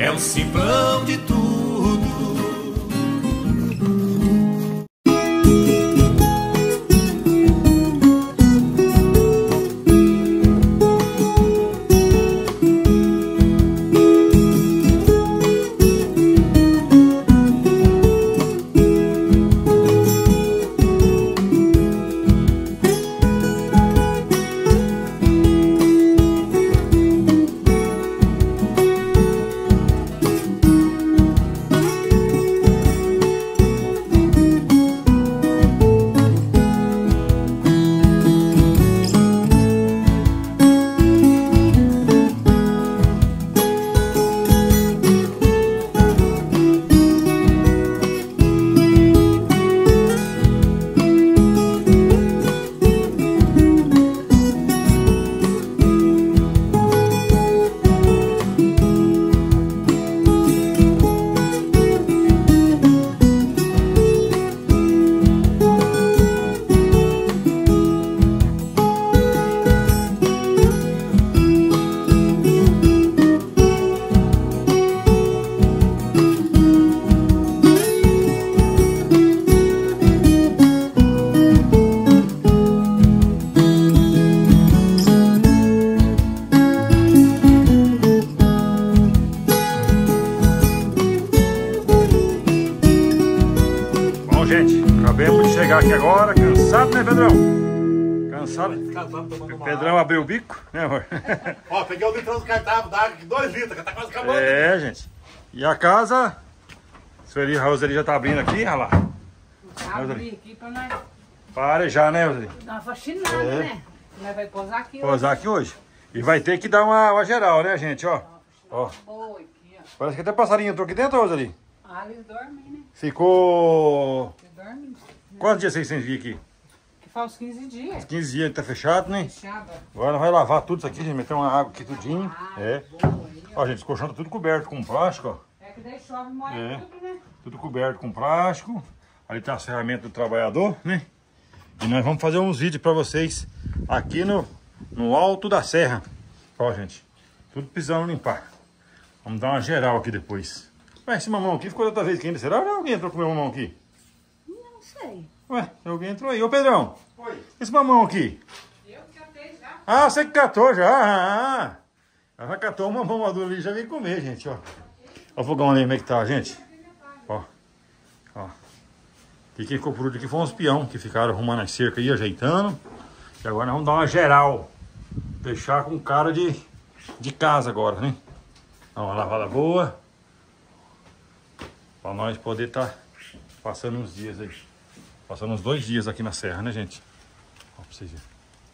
é o simplão de tudo. Acabamos de chegar aqui agora, cansado, né, Pedrão? Cansado. Pedrão abriu o bico, né, amor? Ó, peguei o litrão do cartão d'água aqui, 2 litros, que tá quase acabando. É, gente. E a casa, a Roseli já tá abrindo aqui, olha lá. Abri aqui pra nós. Para já, né, Roseli? Dá uma faxinada, né? Nós vai posar aqui hoje. Posar aqui hoje. E vai ter que dar uma geral, né, gente, ó. Ó. Boa aqui, ó. Parece que até passarinho entrou aqui dentro, Roseli. Ah, eles dormem, né? Ficou... Eles dormem. Né? Quantos dias vocês sem vir aqui? Que faz uns 15 dias. 15 dias, tá fechado, né? Fechado. Agora nós vai lavar tudo isso aqui, gente. Meter uma água aqui tudinho. É. Boa aí, ó. Ó, gente, esse colchão tá tudo coberto com plástico, ó. É que daí chove e molha tudo, né? Tudo coberto com plástico. Ali tem as ferramentas do trabalhador, né? E nós vamos fazer uns vídeos pra vocês aqui no alto da serra. Ó, gente, tudo precisando limpar. Vamos dar uma geral aqui depois. Ué, esse mamão aqui ficou outra vez aqui ainda. Será que alguém entrou com o meu mamão aqui? Não sei. Ué, alguém entrou aí. Ô, Pedrão. Oi. Esse mamão aqui. Eu que catei já. Ah, você que catou já. Ela já catou o mamão maduro ali e já veio comer, gente, ó. Ó o fogão ali, como é que tá, gente. Ó. Ó. E quem ficou por último aqui foi uns peão que ficaram arrumando as cercas aí, ajeitando. E agora nós vamos dar uma geral. Deixar com cara de casa agora, né? Dá uma lavada boa. Pra nós poder estar passando uns dias aí. Passando uns 2 dias aqui na serra, né, gente? Ó, pra vocês verem.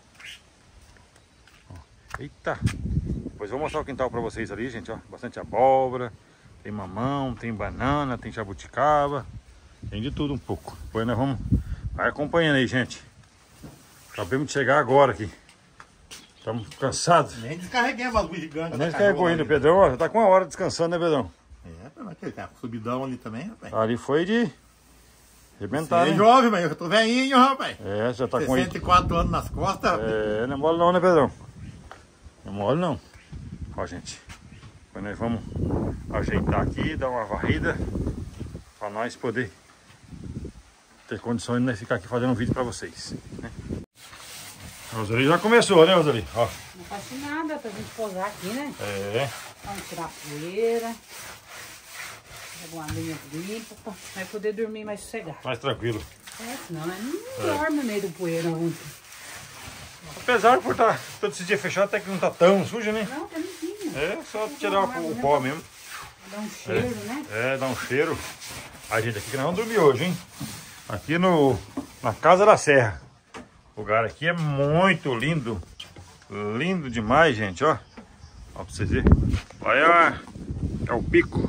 Ó. Eita! Depois eu vou mostrar o quintal pra vocês ali, gente, ó. Bastante abóbora. Tem mamão, tem banana, tem jabuticaba. Tem de tudo um pouco. Depois nós vamos... Vai acompanhando aí, gente. Acabamos de chegar agora aqui. Estamos cansados. Nem descarreguei a bagulho gigante. Nem descarregou ainda, Pedrão. Ó, já tá com 1 hora descansando, né, Pedrão? É, mas que tá subidão ali também, rapaz. Ali foi de arrebentar, Você é né? jovem, mas eu tô velhinho, rapaz. É, já tá com 64 anos nas costas, rapaz. É, não é mole não, né, Pedrão? Não é mole não. Ó, gente. Depois nós vamos ajeitar aqui, dar uma varrida. Pra nós poder ter condições de nós ficar aqui fazendo um vídeo pra vocês, né? A Roseli já começou, né, Roseli? Ó. Não faxinada pra gente posar aqui, né? É. Vamos tirar a poeira. Pegar uma linha limpa pra vai poder dormir mais sossegado. Mais tranquilo. É, senão não dorme no meio do poeira ontem. Apesar de por estar todo esse dia fechado, até que não tá tão sujo, né? Não, tá limpinho. É, só tirar o pó mesmo. Dá um cheiro, né? É, dá um cheiro. A gente aqui que nós vamos dormir hoje, hein? Aqui na Casa da Serra. O lugar aqui é muito lindo. Lindo demais, gente, ó. Ó, pra vocês verem. Olha, é o pico.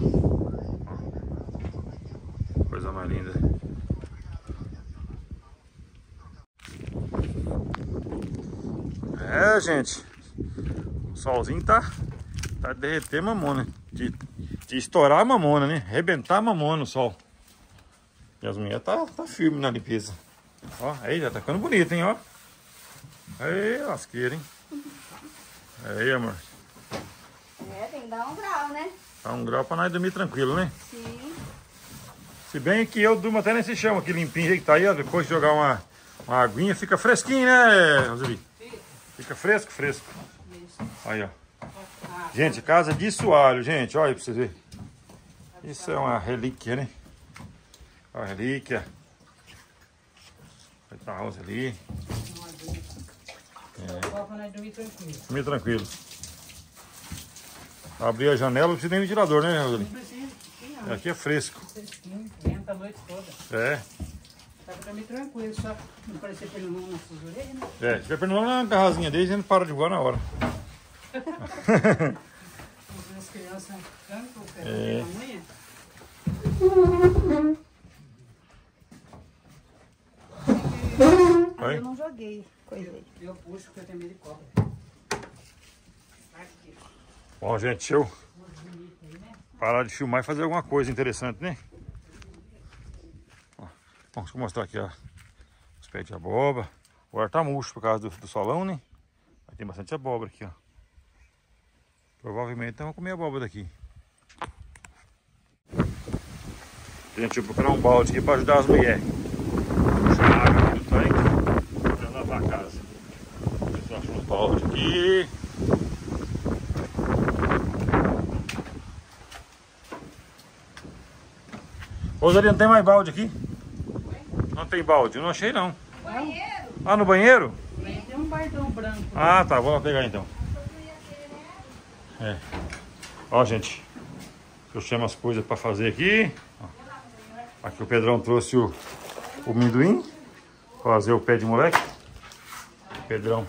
Ó, coisa mais linda. É, gente. O solzinho tá derreter mamona. De estourar a mamona, né? Arrebentar a mamona no sol. E as mulheres tá firme na limpeza. Ó, aí já tá ficando bonito, hein, ó. Aí, lasqueira, hein. Aí, amor. É, tem que dar um grau, né? Tá 1 grau pra nós dormir tranquilo, né? Sim. Se bem que eu durmo até nesse chão aqui limpinho que tá aí, ó. Depois de jogar uma aguinha, fica fresquinho, né, Roseli? Fica fresco, fresco. Aí, ó. Gente, casa de soalho, gente. Olha aí pra vocês verem. Isso é uma relíquia, né? Uma relíquia. Vai tá a Rosa ali. Dormir tranquilo. Abrir a janela, não precisa nem ventilador, né, Roseli? Não precisa. Aqui é fresco. Fresquinho, venta a noite toda. É. Tá pra mim tranquilo, só não parecer pernilongo nas suas orelhas, né? É, se tiver pernilongo na garrazinha dele, a gente para de voar na hora. As crianças cantam, É. a unha. Oi? Eu não joguei coisa aí. Eu puxo porque eu tenho medo de cobra. Aqui. Bom, gente, deixa eu parar de filmar e fazer alguma coisa interessante, né? Ó, bom, deixa eu mostrar aqui, ó, os pés de abóbora. O ar tá murcho por causa do solão, né? Mas tem bastante abóbora aqui, ó. Provavelmente vamos comer abóbora daqui. Gente, eu vou procurar um balde aqui para ajudar as mulheres. Puxar a água aqui do tanque para lavar a casa. Ver se eu acho uns baldes aqui. Rosalia, não tem mais balde aqui? Não tem balde? Eu não achei não. Banheiro? Ah, no banheiro? Tem um bardão branco. Ah, tá. Vou lá pegar então. É. Ó, gente. Eu chamo as coisas para fazer aqui. Ó. Aqui o Pedrão trouxe o amendoim. Fazer o pé de moleque. Pedrão.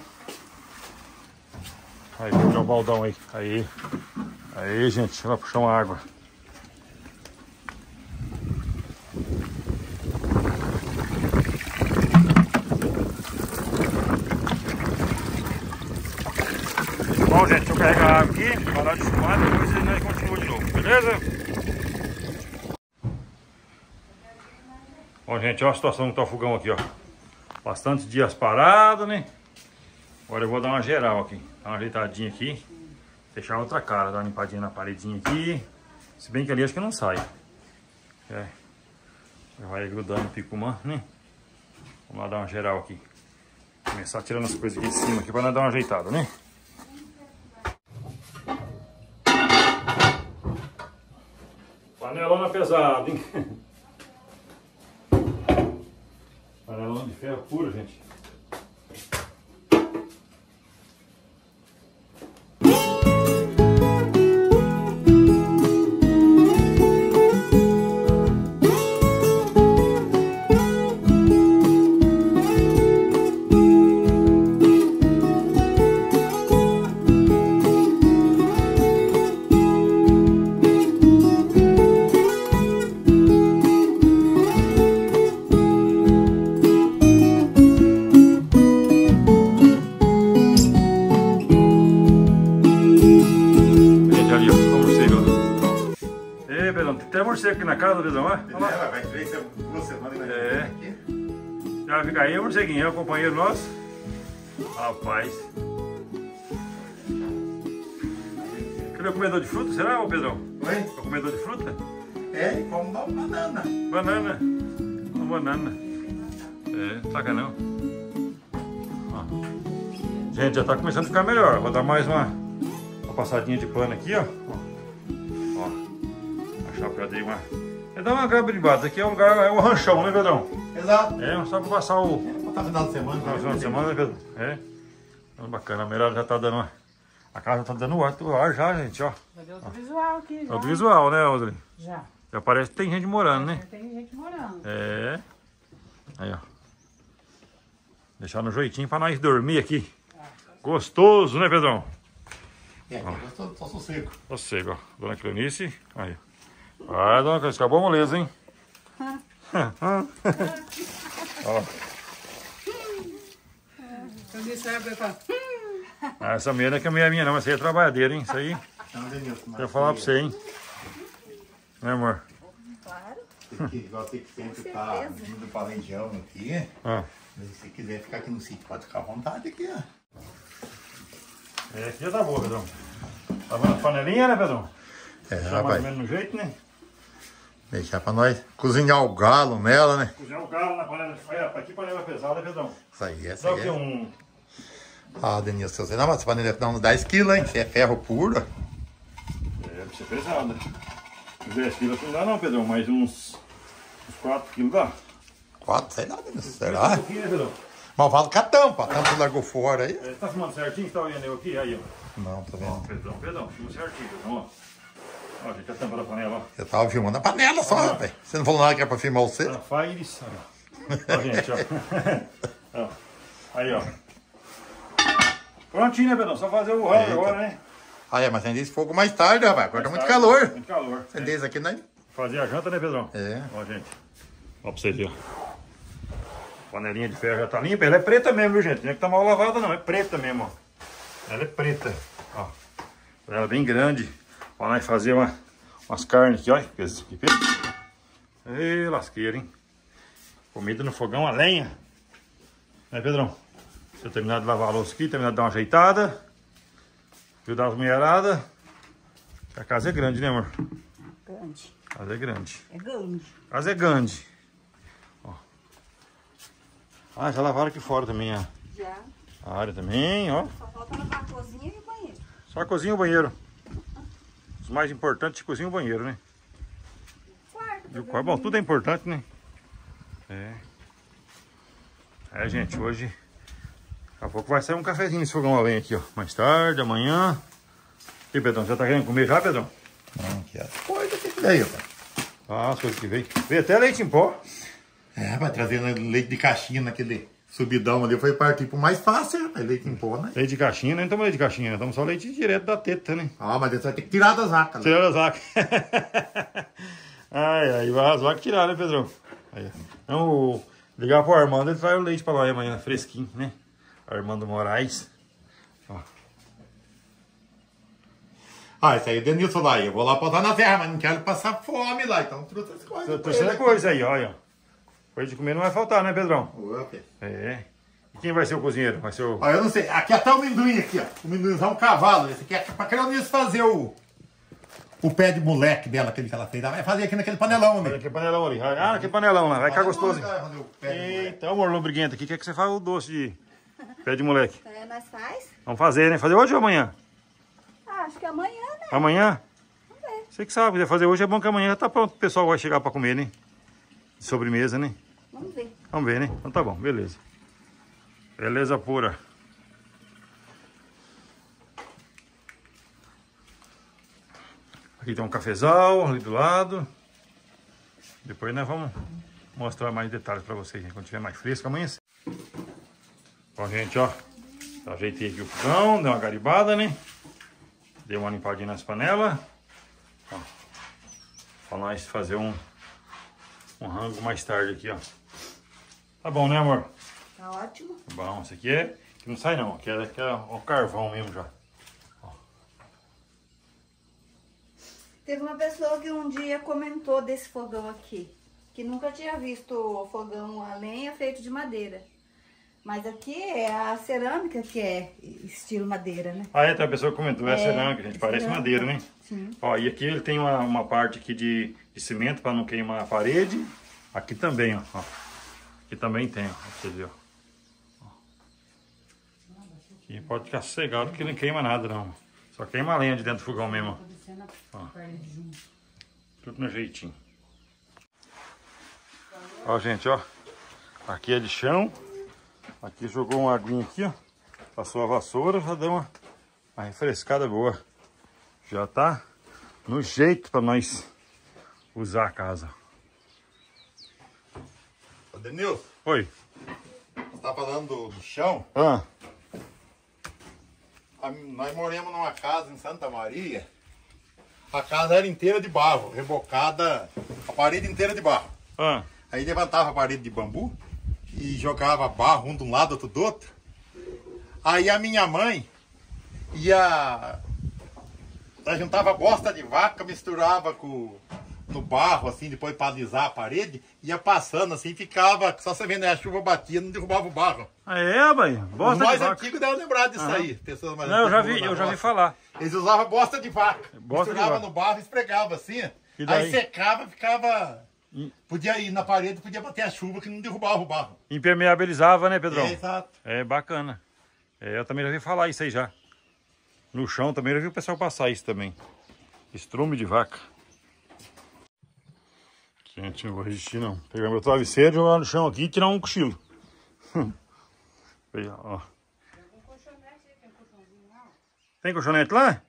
Aí, Pedrão, baldão aí. Aí. Aí, gente. Vai puxar uma água. Bom, gente, deixa eu carregar a água aqui, parar de fumar, depois nós continuamos de novo, beleza? Bom, gente, olha a situação que tá o fogão aqui, ó. Bastante dias parado, né? Agora eu vou dar uma geral aqui, dar uma ajeitadinha aqui. Fechar outra cara, dar uma limpadinha na paredinha aqui. Se bem que ali acho que não sai. É. Vai grudando o picumã, né? Vamos lá dar uma geral aqui. Começar tirando as coisas aqui de cima aqui pra nós dar uma ajeitada, né? Panelona pesada, hein? Panelona de ferro puro, gente. Tem morcego aqui na casa, Pedrão, ó. Vai 2 semanas, né? É. Já fica aí, morceguinho, é o companheiro nosso. Rapaz. Cadê o comedor de fruta? Será, ô Pedrão? Oi? É o comedor de fruta? É, e como uma banana. Banana. Uma banana. É, saca não. Ó. Gente, já tá começando a ficar melhor. Vou dar mais uma passadinha de pano aqui, ó. Já dei uma. É dar uma graba de base. Aqui é um lugar, é um ranchão, né, Pedrão? Exato. É, só pra passar o. Tá final de semana. Final de semana, né, Pedro? É. Então, bacana. A melhor já tá dando uma. A casa tá dando ar já, gente, ó. Já deu outro visual aqui, já. Outro visual, né, Audrey? Já. Já parece que tem gente morando, né? Tem gente morando. É. Aí, ó. Deixar no jeitinho pra nós dormir aqui. Gostoso, né, Pedrão? É, gostoso, só sossego. Sossego, ó. Dona Cleonice. Aí. Vai, dona Cleonice, acabou a moleza, hein? Ó. Quando isso aí, eu falo... Essa meia não é que a meia é minha, não. Essa aí é trabalhadeira, hein? Isso aí. Deixa eu falar pra você, hein? Né, amor? Claro. Você que sempre tá vindo pra região aqui. Ah. Se quiser ficar aqui no sítio, pode ficar à vontade aqui, ó. É, aqui já tá boa, Pedrão. Tá vendo a panelinha, né, Pedrão? Deixar mais rapaz. ou menos no jeito, né? Deixar pra nós cozinhar o galo nela, né? Cozinhar o galo na panela de ferro. Aqui panela pesada, Pedrão. Isso aí, essa Dá o aí. que? Um... Ah, Denilson, você não, mas essa panela dá uns 10 quilos, hein? Você é ferro puro. Deve ser pesada. Uns 10 quilos não dá não, Pedrão. Mais uns 4 quilos dá. 4, sei lá, Denilson. Será? Um pouquinho, né, Pedrão? Mas eu falo com a tampa largou fora aí. Tá filmando certinho? Você tá olhando eu aqui? Aí, ó. Não, tô Ó, vendo. Pedrão, filma certinho, Pedrão, ó. Ó, gente, a tampa da panela, ó. Eu tava filmando a panela só, rapaz. Você não falou nada que era pra filmar você? Ela faz, ó. Ó, gente, ó. Ó. Aí, ó. Prontinho, né, Pedrão? Só fazer o rango agora, né? Ah, é, mas acender esse fogo mais tarde, rapaz. Agora tá muito tarde, calor. Muito calor. Acender isso aqui, né? Fazer a janta, né, Pedrão? É. Ó, gente. Ó, pra vocês verem, ó. Panelinha de ferro já tá limpa. Ela é preta mesmo, viu, gente? Não é que tá mal lavada, não. É preta mesmo, ó. Ela é preta. Ó. Ela é bem grande. Pra nós fazer umas carnes aqui, ó. Que peso. Ei, lasqueira, hein? Comida no fogão a lenha. Né, Pedrão? Se eu terminar de lavar a louça aqui, terminar de dar uma ajeitada. Ajudar as mulheradas. A casa é grande, né, amor? Grande. A casa é grande. É grande. A casa é grande. Ó. Ah, já lavaram aqui fora também, ó. Já. A área também, ó. Só falta lavar a cozinha e o banheiro. Só a cozinha e o banheiro. Os mais importantes, cozinha e o banheiro, né? Quarto. E o quarto, bom, tudo é importante, né? É. É, gente, hoje... Daqui a pouco vai sair um cafezinho nesse fogão a lenha aqui, ó. Mais tarde, amanhã. E Pedrão, já tá querendo comer já, Pedrão? Não, que as coisas que veio, rapaz. Ah, as coisas que veio. Veio até leite em pó. É, vai trazer leite de caixinha naquele subidão ali. Foi partir pro mais fácil, rapaz. Leite em pó, né? Leite de caixinha, não estamos leite de caixinha, estamos só leite direto da teta, né? Ah, mas você vai ter que tirar das vacas. Tirar as vacas. Ai, ai, vai as vacas tirar, né, Pedrão? Aí, então, ligar pro Armando, ele traz o leite pra lá amanhã, fresquinho, né? Armando Moraes. Ó. Ah, isso aí o Denilson lá. Eu vou lá botar na terra, mas não quero passar fome lá. Então trouxe as coisas. pra Trouxe ele. coisa aí, olha. Coisa de comer não vai faltar, né, Pedrão? Opa. É. E quem vai ser o cozinheiro? Vai ser o... Ó, eu não sei. Aqui até o amendoim aqui, ó. O amendoinzão é um cavalo. Esse aqui é pra Carolina fazer o pé de moleque dela, aquele que ela fez. Ela vai fazer aqui naquele panelão, Olha amigo. que panelão ali. Ah, que panelão lá. Vai ficar gostoso. hein? Vai fazer o pé de moleque. Eita, amor lobriguento aqui. Quer que você faça o doce de pé de moleque? É, nós faz? Vamos fazer, né? Fazer hoje ou amanhã? Ah, acho que amanhã, né? Amanhã? Vamos ver. Você que sabe, quiser fazer hoje é bom que amanhã já tá pronto. O pessoal vai chegar pra comer, né? De sobremesa, né? Vamos ver. Vamos ver, né? Então tá bom, beleza. Beleza pura. Aqui tem um cafezal ali do lado. Depois nós vamos mostrar mais detalhes pra vocês, né? Quando tiver mais fresco amanhã. Bom, gente, ó. Ajeitei aqui o fogão, dei uma garibada, né? Dei uma limpadinha nas panelas. Ó. Pra nós fazer um rango mais tarde aqui, ó. Tá bom, né, amor? Tá ótimo. Tá bom, esse aqui é... Que não sai não, aqui é o carvão mesmo já. Teve uma pessoa que um dia comentou desse fogão aqui, que nunca tinha visto o fogão a lenha feito de madeira. Mas aqui é a cerâmica que é estilo madeira, né? Ah, é, tem uma pessoa que comentou, é cerâmica, gente, parece cerâmica. madeira, né? Sim. Ó, e aqui ele tem uma parte aqui de cimento para não queimar a parede. Aqui também, ó. Aqui também tem, ó, pra vocês verem, ó. Aqui pode ficar sossegado que não queima nada, não. Só queima a lenha de dentro do fogão mesmo, ó. Tudo no jeitinho. Ó, gente, ó. Aqui é de chão. Aqui jogou uma aguinha aqui, ó. Passou a vassoura, já deu uma refrescada boa. Já tá no jeito para nós usar a casa. Ô, Denilson, Oi. você tá falando do chão? Ah, Nós moramos numa casa em Santa Maria. A casa era inteira de barro, rebocada, a parede inteira de barro. ah. Aí levantava a parede de bambu e jogava barro um de um lado, outro do outro. Aí a minha mãe ela juntava bosta de vaca, misturava com no barro, assim, depois para alisar a parede, ia passando assim, ficava, só você vendo, a chuva batia, não derrubava o barro. Ah, é, mãe? Os Bosta de mais vaca. antigos devem lembrar disso aí. Pessoas mais Não, eu antigas já vi roça. falar. Eles usavam bosta de vaca. Bosta de Misturava vaca. no barro e esfregava assim. E daí? Aí secava, ficava... Podia ir na parede, podia bater a chuva que não derrubava o barro. Impermeabilizava, né, Pedrão? É, exato. É bacana. É, eu também já vi falar isso aí já. No chão também já vi o pessoal passar isso também. Estrume de vaca. Gente, não vou resistir não. Pegar meu travesseiro, jogar no chão aqui e tirar um cochilo. Aí, ó. Tem colchonete lá?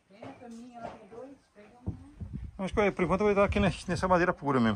Acho que por enquanto eu vou estar aqui nessa madeira pura mesmo.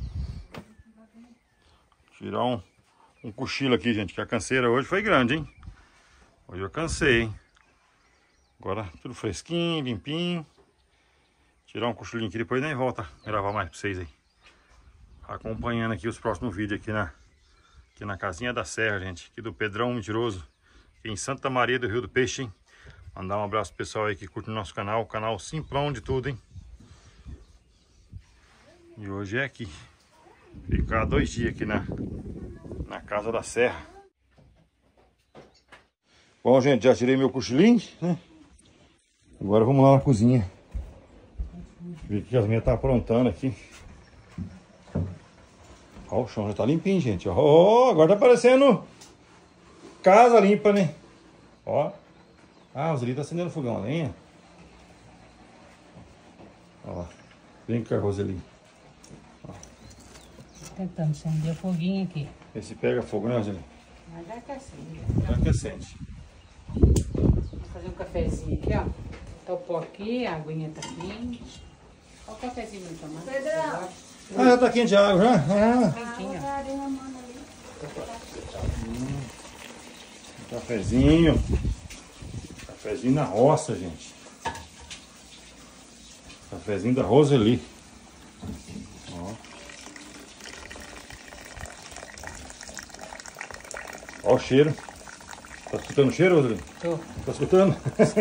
Tirar um cochilo aqui, gente, que a canseira hoje foi grande, hein? Hoje eu cansei, hein? Agora tudo fresquinho, limpinho. Tirar um cochilinho aqui, depois nem volta a gravar mais pra vocês aí. Acompanhando aqui os próximos vídeos aqui na casinha da Serra, gente. Aqui do Pedrão Mentiroso, aqui em Santa Maria do Rio do Peixe, hein? Mandar um abraço pro pessoal aí que curte o nosso canal. O canal simplão de tudo, hein? E hoje é aqui. Ficar 2 dias aqui na casa da Serra. Bom, gente, já tirei meu cochilinho, né? Agora vamos lá na cozinha. Ver o que as minhas tá aprontando aqui. Ó, o chão já tá limpinho, gente. Ó, agora tá parecendo casa limpa, né? Ó. Ah, os ali tá acendendo fogão a lenha. Ó lá. Vem cá, Roseli. Tentando acender o foguinho aqui. Esse pega fogo, né, Roseli? Mas já que acende. Já que acende. Vou fazer um cafezinho aqui, ó. Tá o pó aqui, a aguinha tá quente. Olha o cafezinho pra tomar. Pedrão. Ah, já tá quente a água, já? Ah. Quentinho, ó. Cafezinho. Cafezinho na roça, gente. Cafezinho da Roseli. Ó. Ó o cheiro. Tá escutando o cheiro, Roseli? Tô. Tá escutando?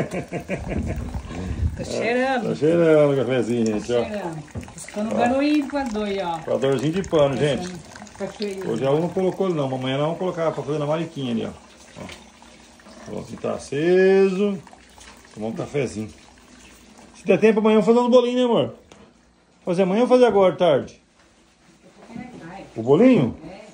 Tô cheirando. Tá cheirando o cafezinho, gente, ó. Cheirando. Escutando um barulhinho com a dor, ó. Coadorzinho de pano, gente. Tá cheirinho. Hoje ela não colocou ele não, amanhã nós vamos colocar pra fazer na mariquinha ali, ó. O fogãozinho tá aceso. Tomar um cafezinho. Se der tempo amanhã, eu vou fazer uns bolinhos, né, amor? Fazer amanhã ou fazer agora, tarde? O bolinho?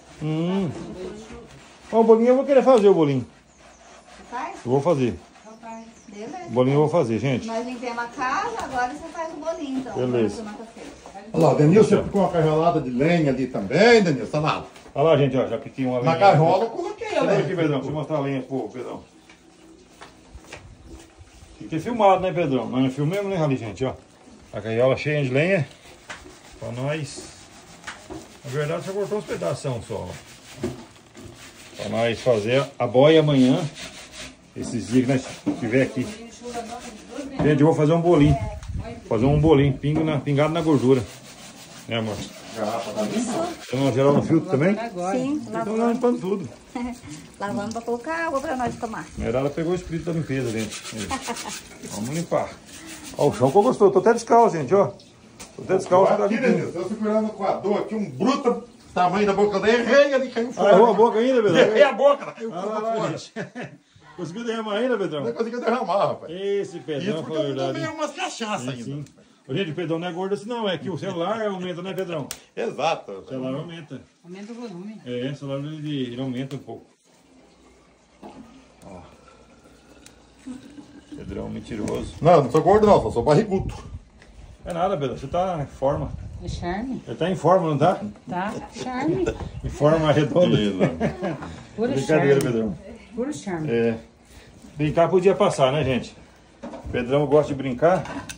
Ó, o bolinho eu vou querer fazer, o bolinho. Você faz? Eu vou fazer. Então faz. Beleza. O bolinho eu vou fazer, gente. Nós limpamos a casa, agora você faz o bolinho, então. Beleza. Vamos tomar café. Olha lá, o Denilson ficou uma carrolada de lenha ali também, Denilson, tá lá. Olha lá, gente, ó, já piquei uma lenha. Na carrola eu coloquei a Cadê lenha. aqui, Pedrão? Deixa eu mostrar a lenha pro Pedrão. Tem que ter filmado, né, Pedrão? Mas não filmemos, né, ali, gente, ó. A carriola cheia de lenha. Pra nós. Na verdade, só cortou uns pedaços só, ó. Pra nós fazer a boia amanhã. Esses dias que nós estiver aqui. Gente, eu vou fazer um bolinho. Fazer um bolinho, pingado na gordura. Né, amor? Tem uma geral no filtro também? Agora. Sim, Então nós limpando tudo. lavando pra colocar água pra nós tomar. A Merada pegou o espírito da limpeza dentro. Vamos limpar. Ó, o chão que eu gostou. Tô até descalço, gente, ó. Tô até descalço. Tá Aqui, limpinho. Denilson, eu segurando o coador aqui, um bruto tamanho da boca dele, errei ali, caiu fora. Ah, errou a boca ainda, Pedrão? Errei a boca, caiu Ah, lá, lá, fora. gente. Conseguiu derramar ainda, Pedrão? Não conseguiu derramar, rapaz. Esse Isso Pedrão, porque foi eu verdade. tomei umas cachaças Sim, ainda. sim. Ô, gente, o Pedrão não é gordo assim não, é que o celular aumenta, né, Pedrão? Exato. O celular aumenta. Aumenta o volume. É, o celular ele aumenta um pouco. Ó. Pedrão mentiroso. Não, não sou gordo não, sou barrigudo. Não é nada, Pedrão, você tá em forma. É charme? Ele tá em forma, não tá? Tá? Charme. Em forma redonda. Puro Brincadeira, charme. Pedrão. Puro charme. É. Brincar podia passar, né, gente? Pedrão gosta de brincar.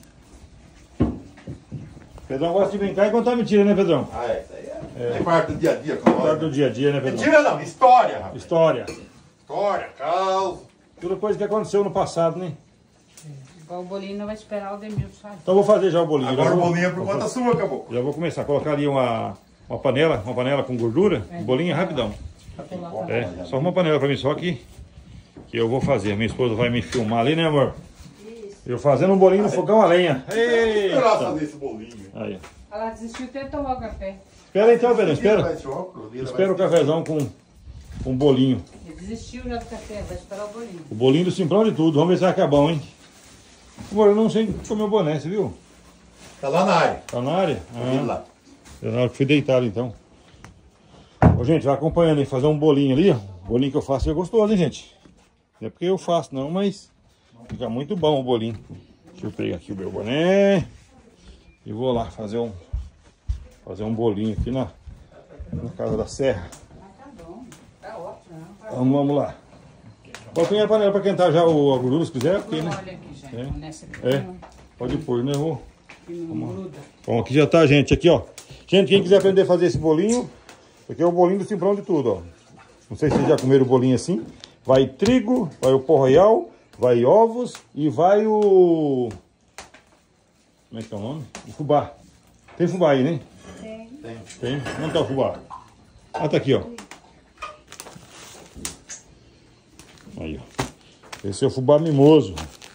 Pedrão gosta de brincar e contar mentira, né, Pedrão? Ah, isso aí é parte do dia a dia. Contar do dia a dia, né, Pedrão? Mentira não, história, rapaz. História. História, causa. Tudo coisa que aconteceu no passado, né? Igual o bolinho não vai esperar o Demil sair. Então eu vou fazer já o bolinho. Agora Já o vou- bolinho é por conta sua, acabou. Já vou começar. Colocar ali uma panela com gordura. Bolinho é rapidão. É, só uma panela pra mim, só que eu vou fazer. Minha esposa vai me filmar ali, né, amor? Isso. Eu fazendo um bolinho no fogão a lenha. Esperar Eita. fazer esse bolinho. Aí. Ela desistiu até tomar o café. Espera então, Pedro, espera. Vai esse óculos, vira, Espera o vai- cafezão com um bolinho. Ele desistiu já do café, vai esperar o bolinho. O bolinho do Simprão de tudo. Vamos ver se vai ficar bom, hein? Amor, eu não sei comer o boné, você viu? Tá lá na área. Tá na área? Vira lá. Eu na hora que fui deitado, então. Ô, gente, vai acompanhando aí, fazer um bolinho ali, ó. O bolinho que eu faço é gostoso, hein, gente? Não é porque eu faço, não, mas fica muito bom o bolinho. Deixa eu pegar aqui o meu boné. E vou lá fazer um bolinho aqui na casa da serra. Tá bom, tá ótimo. Vamos lá. Pode pôr a panela para quentar já a gordura, se quiser, porque, né? Olha aqui, gente. É. Nessa aqui, É, pode pôr, né? que não gruda. Bom, aqui já tá, gente, aqui, ó. Gente, quem quiser aprender a fazer esse bolinho, aqui é o bolinho do Simprão de tudo, ó. Não sei se vocês já comeram o bolinho assim. Vai trigo, vai o pó royal, vai ovos e vai o... Como é que é o nome? O fubá. Tem fubá aí, né? Tem. Onde tá o fubá? Ah, tá aqui, ó. Aí, ó. Esse é o fubá mimoso.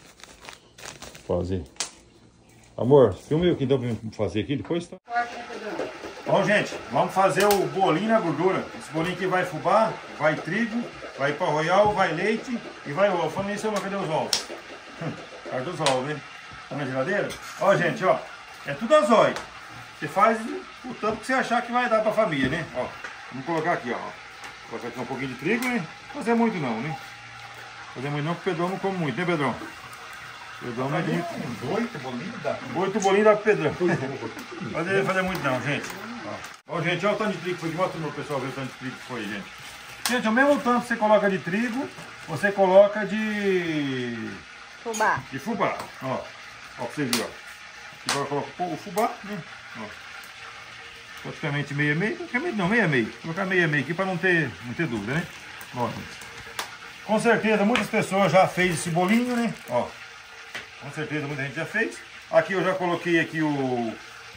Vou fazer. Amor, filma eu aqui então pra eu fazer aqui, depois tá. Bom, gente, vamos fazer o bolinho na gordura. Esse bolinho aqui vai fubá, vai trigo, vai pão royal, vai leite e vai ovo. Falando nisso, cadê os ovos? Cadê os ovos, né? Tá na geladeira? Ó, gente, ó. É tudo azóio. Você faz o tanto que você achar que vai dar pra família, né? Ó, vamos colocar aqui, ó. Vou colocar aqui um pouquinho de trigo, né? Não fazer muito não, né? Fazer muito não, porque o Pedrão não come muito, né, Pedrão? Pedrão não é de muito. 8 bolinhos dá. 8 bolinhos dá pro Pedrão. Não fazer muito não, gente. Ó, gente, olha o tanto de trigo que foi aqui. Mostra pro pessoal ver o tanto de trigo que foi, gente. Gente, ao mesmo tanto que você coloca de trigo, você coloca de Fubá. fubá. Ó, pra vocês verem, ó. Aqui agora coloca o fubá, né? Ó. Praticamente meia-meia. Praticamente não, meia-meia. Vou colocar meia-meia aqui pra não ter dúvida, né? Ó, gente. Com certeza muitas pessoas já fez esse bolinho, né? Ó. Com certeza muita gente já fez. Aqui eu já coloquei aqui o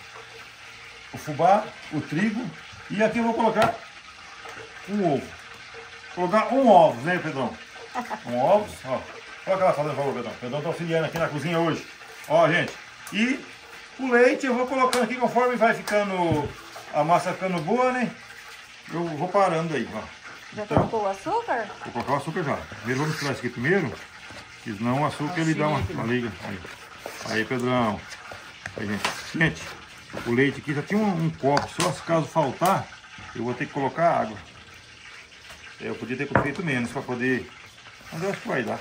fubá, o trigo. E aqui eu vou colocar um ovo. Vou colocar um ovo, né, Pedrão? Um ovo, ó. Olha o que ela falando, por favor, Pedrão. Pedrão tá auxiliando aqui na cozinha hoje. Ó, gente. E o leite eu vou colocando aqui conforme vai ficando a massa ficando boa, né? Eu vou parando aí, ó. Já Então, colocou o açúcar? vou colocar o açúcar já. Primeiro vou misturar isso aqui primeiro. Porque senão o açúcar ele dá uma liga. Aí, Pedrão. Aí, gente. Gente, o leite aqui já tinha um copo. Só se caso faltar, eu vou ter que colocar água. Eu podia ter feito menos para poder... Mas eu acho que vai dar.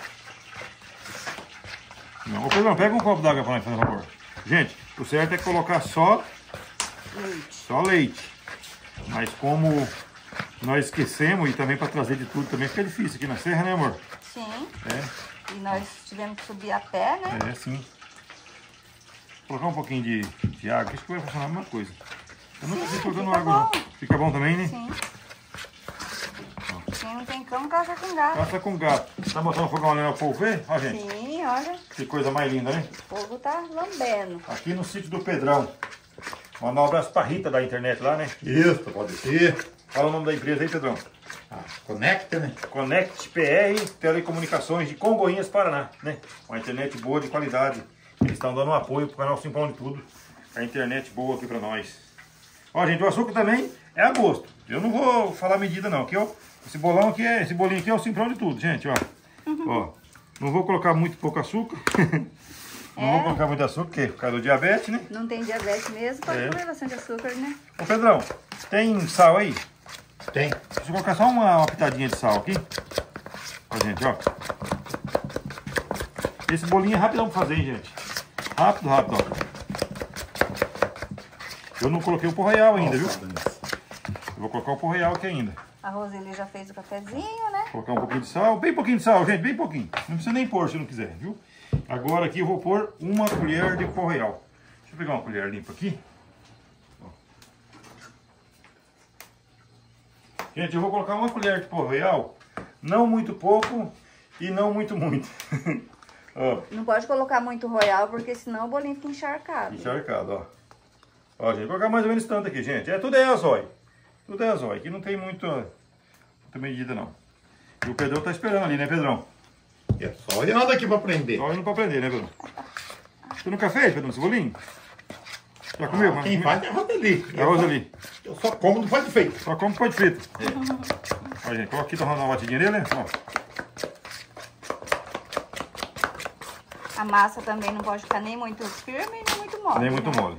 Não. Ô, Pedrão, pega um copo d'água para nós, por favor. Gente, o certo é colocar só leite. Mas como nós esquecemos, e também para trazer de tudo também fica difícil aqui na serra, né, amor? Sim. É. E nós tivemos que subir a pé, né? É, sim. Vou colocar um pouquinho de água, acho que vai funcionar a mesma coisa. Eu nunca sei colocando fica água, bom. não. Fica bom também, né? Sim. Quem não tem cão, caça com gato. Caça com gato. Tá botando fogão ali no povo ver? Ó, gente. Sim, olha. Que coisa mais linda, né? O fogo tá lambendo. Aqui no sítio do Pedrão. Mandar um abraço pra Rita da internet lá, né? Isso, pode ser. Fala o nome da empresa aí, Pedrão. Conecta, né? Connect PR Telecomunicações de Congonhas, Paraná, né? Uma internet boa de qualidade. Eles estão dando um apoio pro canal Simprão de Tudo. A internet boa aqui pra nós. Ó, gente, o açúcar também é a gosto. Eu não vou falar medida não, aqui, ó. Esse bolinho aqui é o Simprão de Tudo, gente, ó. Ó, não vou colocar muito pouco açúcar. Não vou colocar muito açúcar, porque por causa do diabetes, né? Não tem diabetes mesmo, pode comer bastante açúcar, né? Ô, Pedrão, tem sal aí? Tem. Deixa eu colocar só uma pitadinha de sal aqui. Ó, gente, ó. Esse bolinho é rapidão pra fazer, hein, gente. Rápido, ó. Eu não coloquei o pó royal ainda, viu? Eu vou colocar o pó royal aqui ainda. A Roseli já fez o cafezinho, né? Colocar um pouquinho de sal. Bem pouquinho de sal, gente, bem pouquinho. Não precisa nem pôr se não quiser, viu? Agora aqui eu vou pôr uma colher de pó royal. Deixa eu pegar uma colher limpa aqui. Ó. Gente, eu vou colocar uma colher de pó royal. Não muito pouco e não muito. Ó. Não pode colocar muito royal, porque senão o bolinho fica encharcado. Encharcado, ó. Ó, gente, vou colocar mais ou menos tanto aqui, gente. Tudo é azóio. Tudo é azóio. Aqui não tem muita medida, não. E o Pedrão tá esperando ali, né, Pedrão? Eu tô só olhando aqui pra aprender. Só indo pra aprender, né, Pedrão? Você nunca fez, Pedrão, esse bolinho? Já comeu? Quem faz é a Roseli. É a Roseli. Eu só como depois de feito. Só como pode frito. Olha, gente, coloca aqui, tá uma batidinha nele, né? Ó. A massa também não pode ficar nem muito firme, nem muito mole. Nem muito né? mole.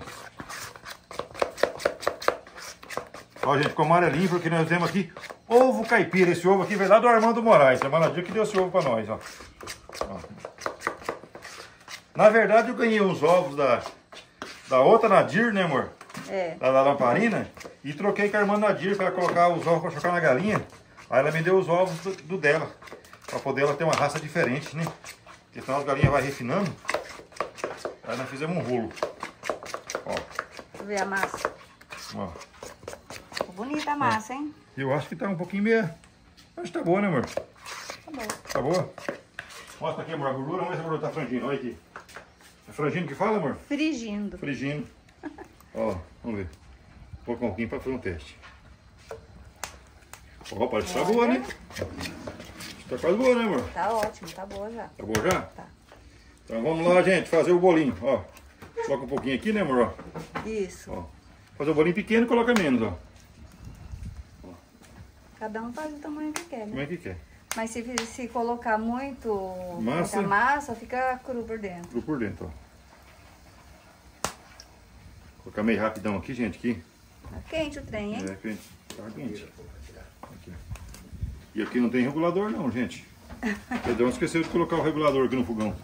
Ó, gente, ficou amarelinho porque nós temos aqui ovo caipira. Esse ovo aqui veio lá do Armando Moraes. A Manadia que deu esse ovo pra nós, ó. Ó. Na verdade, eu ganhei os ovos da outra Nadir, né, amor? É. Da Lamparina. E troquei com a irmã Nadir pra colocar os ovos pra chocar na galinha. Aí ela me deu os ovos do dela. Pra poder ela ter uma raça diferente, né? Porque senão as galinhas vão refinando. Aí nós fizemos um rolo. Ó. Deixa eu ver a massa. Ó. Ficou bonita a massa, hein? Eu acho que tá um pouquinho meio... Acho que tá boa, né, amor? Tá bom. Tá boa? Mostra aqui, amor, a gordura. Vamos ver se a gordura tá frangindo. Olha aqui. É frangindo que fala, amor? Frigindo. Frigindo. Ó, vamos ver. Vou colocar um pouquinho pra fazer um teste. Ó, parece que tá boa, né? Tá quase boa, né, amor? Tá ótimo, tá boa já. Tá boa já? Tá. Então vamos lá, gente, fazer o bolinho, ó. Coloca um pouquinho aqui, né, amor? Ó. Isso. Ó. Fazer o bolinho pequeno e coloca menos, ó. Cada um faz o tamanho que quer, Como né? é que quer? Mas se colocar muito Massa. muita massa, fica cru por dentro. Cru por dentro, ó. Colocar meio rapidão aqui, gente, aqui. Tá quente o trem, hein? É, quente. Tá quente. Aqui. E aqui não tem regulador não, gente. O Pedrão esqueceu de colocar o regulador aqui no fogão.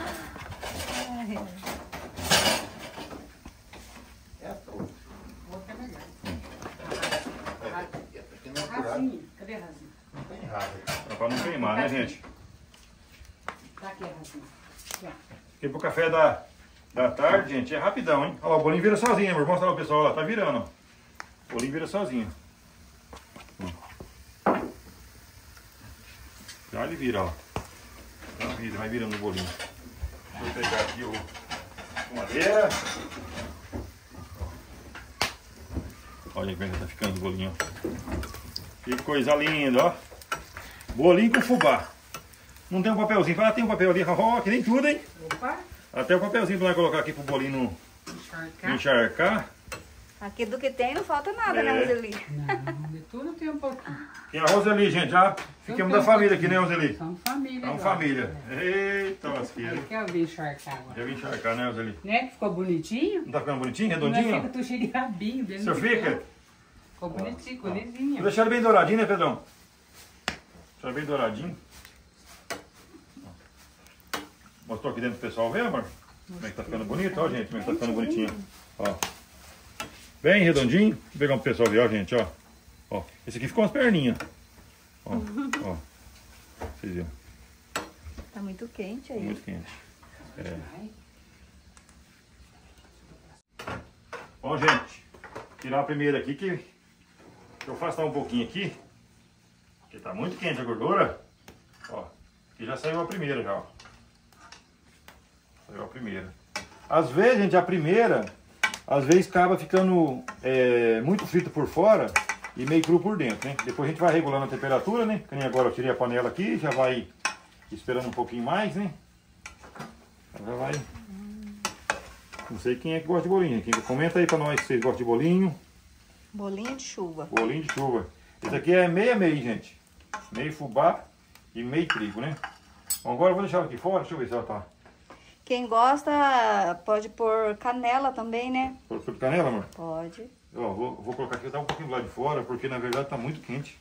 Rasinho. Cadê a rasinho? É pra não queimar, né, gente? Tá aqui a rasinho. Aqui, ó. Aqui pro café da tarde, gente, é rapidão, hein? Olha lá, o bolinho vira sozinho, amor. Mostra lá o pessoal, ó, tá virando, ó. O bolinho vira sozinho. Já ele vira, ó. Já vira, vai virando o bolinho. Deixa eu pegar aqui o madeira. Olha como é que tá ficando o bolinho, ó. Que coisa linda, ó. Bolinho com fubá. Não tem um papelzinho. Fala, tem um papel ali, ó, que nem tudo, hein? Opa. Até o papelzinho pra nós colocar aqui pro bolinho não encharcar. Aqui do que tem não falta nada, É. né, Roseli? Não, de tudo tem um pouquinho. Tem a Roseli, gente, já ficamos da família aqui, né, Roseli? São família. Estamos agora. família. Eita, lasqueira. Aí que eu vim encharcar agora. Já vim encharcar, né, Roseli? Né? Que ficou bonitinho. Não tá ficando bonitinho, Não redondinho? fica tu cheio de rabinho. O senhor fica? Ficou bonitinho, ficou Vou lisinho. deixar ele bem douradinho, né, Pedrão? Deixar ele bem douradinho. Mostrou aqui dentro pro pessoal ver, amor? Como é que tá ficando bonito, ó, gente. Como é que tá ficando bonitinho. Ó. Bem redondinho. Vou pegar pro pessoal ver, ó, gente, ó. Ó. Esse aqui ficou umas perninhas. Ó, ó. Vocês viram? Tá muito quente aí. Muito quente. É. Bom, gente. Tirar a primeira aqui que eu afastar um pouquinho aqui. Porque tá muito quente a gordura. Ó. Aqui já saiu a primeira já, ó. Saiu a primeira. Às vezes, gente, a primeira, às vezes acaba ficando muito frito por fora e meio cru por dentro, né? Depois a gente vai regulando a temperatura, né? Que nem agora eu tirei a panela aqui, já vai esperando um pouquinho mais, né? Já vai. Não sei quem é que gosta de bolinho. Comenta aí pra nós se vocês gostam de bolinho. Bolinho de chuva. Bolinho de chuva. Esse aqui é meio a meio, gente. Meio fubá e meio trigo, né? Bom, agora eu vou deixar ela aqui fora, deixa eu ver se ela tá. Quem gosta pode pôr canela também, né? Por canela, amor? Pode. Ó, vou colocar aqui, dar um pouquinho do lado de fora, porque na verdade tá muito quente.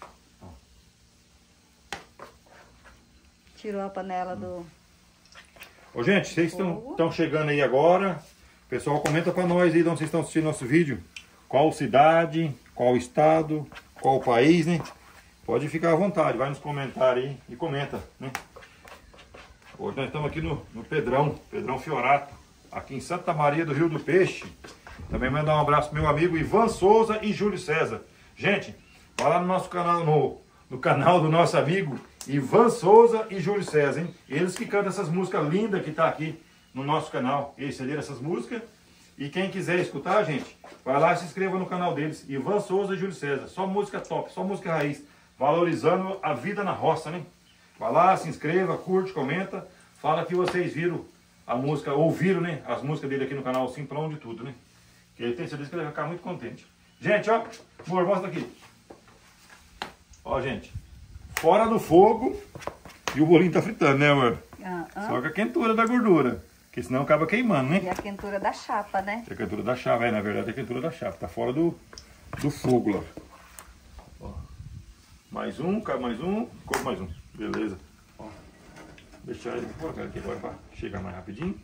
Tirou a panela do... Ô, gente, vocês estão chegando aí agora. Pessoal, comenta pra nós aí de onde vocês estão assistindo nosso vídeo. Qual cidade, qual estado, qual país, né? Pode ficar à vontade, vai nos comentários aí e comenta, né? Hoje nós estamos aqui no Pedrão Fiorato, aqui em Santa Maria do Rio do Peixe. Também mandar um abraço pro meu amigo Ivan Souza e Júlio César. Gente, vai lá no nosso canal, no canal do nosso amigo Ivan Souza e Júlio César, hein? Eles que cantam essas músicas lindas que tá aqui no nosso canal. Eles cederam essas músicas. E quem quiser escutar, gente, vai lá e se inscreva no canal deles. Ivan Souza e Júlio César. Só música top, só música raiz. Valorizando a vida na roça, né? Vai lá, se inscreva, curte, comenta. Fala que vocês viram a música, ouviram, né? As músicas dele aqui no canal Simplão de Tudo, né? Que ele tem certeza que ele vai ficar muito contente. Gente, ó. Amor, mostra aqui. Ó, gente. Fora do fogo. E o bolinho tá fritando, né, amor? Só com a quentura da gordura. Porque senão acaba queimando, né? E a quentura da chapa, né? É a quentura da chapa, na verdade é a quentura da chapa. Tá fora do fogo lá. Ó. Mais um, cabe mais um, ficou mais um. Beleza. Ó. Deixar ele colocar aqui agora para chegar mais rapidinho.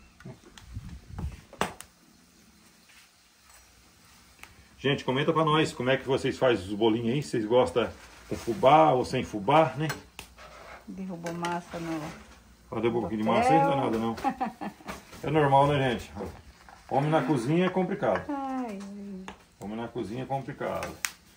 Gente, comenta para nós como é que vocês fazem os bolinhos aí. Vocês gostam com fubá ou sem fubá, né? Derrubou massa no... Derrubou um pouquinho de massa aí, não é nada não. É normal, né, gente? Homem na cozinha é complicado. Ai. Homem na cozinha é complicado.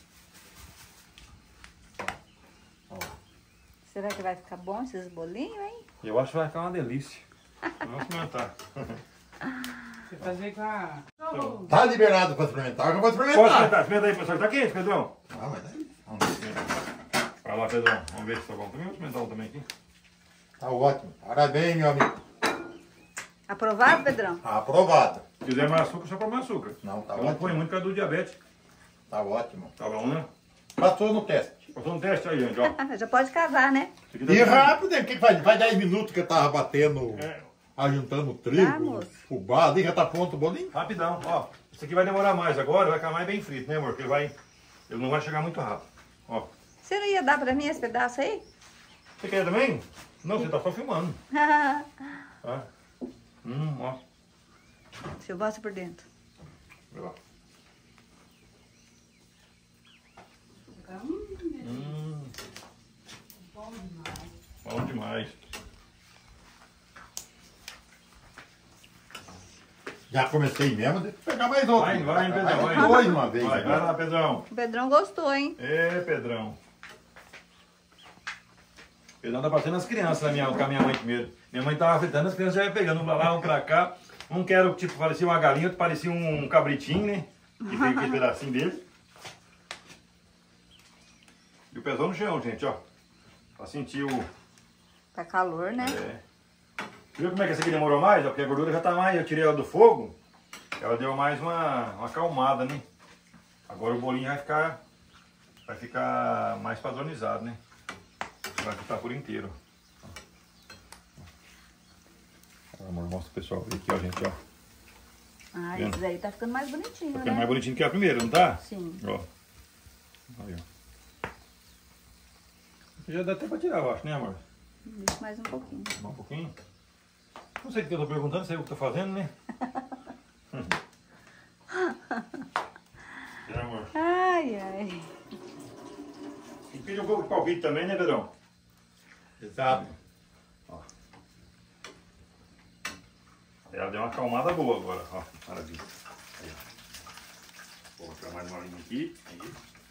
Ó. Será que vai ficar bom esses bolinhos, hein? Eu acho que vai ficar uma delícia. Vamos experimentar. Você fazer com a... Tá liberado pra experimentar, eu vou Pode experimentar. experimenta aí, pessoal. Tá quente, Pedrão? Ah, mas aí, Vai lá, Pedrão. Vamos ver se tá bom. Também vou experimentar um também aqui. tá ótimo. Parabéns, meu amigo. Aprovado, Pedrão? Aprovado. Se quiser mais açúcar, só põe mais açúcar. Não, tá Eu não ótimo. ponho muito por causa do diabetes. Tá ótimo. Tá bom, né? Passou no teste. Passou um teste aí, gente, ó. Já pode casar, né? Se quiser- E rápido, hein? O que faz? Faz 10 minutos que eu tava batendo, ajuntando o trigo, Vamos. fubá, ali já tá pronto o bolinho? Rapidão, ó. Isso aqui vai demorar mais agora, vai ficar mais bem frito, né, amor? Porque ele não vai chegar muito rápido. Ó. Você não ia dar pra mim esse pedaço aí? Você quer também? Não, você tá só filmando. Ó. Ó. Se eu boto por dentro. Vai lá. Bom demais. Já comecei mesmo, deixa eu pegar mais outro. Vai, Pedrão, vai. Dois uma vez. Vai lá, Pedrão. O Pedrão gostou, hein? Pedrão. Pedrão tá parecendo as crianças com a minha mãe primeiro. Minha mãe tava fritando, as crianças já iam pegando um pra lá, um pra cá. Um que era, tipo, parecia uma galinha, outro parecia um cabritinho, né? Que tem aquele pedacinho dele. E o pezão no chão, gente, ó. Pra sentir o... Tá calor, né? Viu como é que essa aqui demorou mais? Ó, porque a gordura já tá mais... Eu tirei ela do fogo, ela deu mais uma acalmada, né? Agora o bolinho vai ficar mais padronizado, né? Vai ficar por inteiro. Amor, mostra o pessoal ver aqui, ó, gente, ó. Ah, Vendo? esse daí tá ficando mais bonitinho, Tá né? ficando mais bonitinho que a primeira, não tá? Sim. Ó. Aí, ó. Já dá até pra tirar, eu acho, né, amor? Deixa mais um pouquinho. Um pouquinho. Não sei o que eu tô perguntando, sei o que eu tô fazendo, né? É, amor. Ai, ai. E pediu um pouco de palpite também, né, Pedrão? Exato. Ó. Ela deu uma acalmada boa agora, ó. Maravilha. Aí, ó. Vou colocar mais uma linha aqui. Aí.